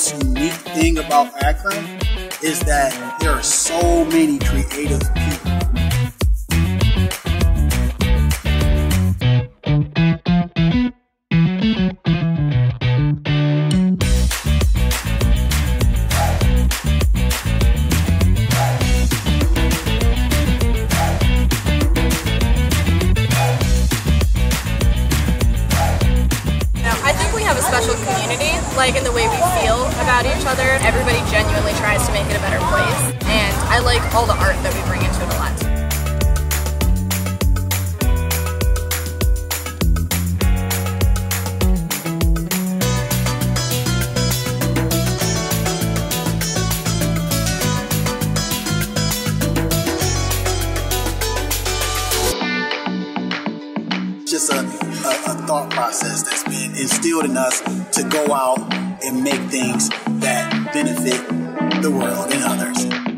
most unique thing about Akron is that there are so many creative people. Have a special community, like in the way we feel about each other. Everybody genuinely tries to make it a better place, and I like all the art that we bring into it a lot. Just a thought process that's been instilled in us to go out and make things that benefit the world and others.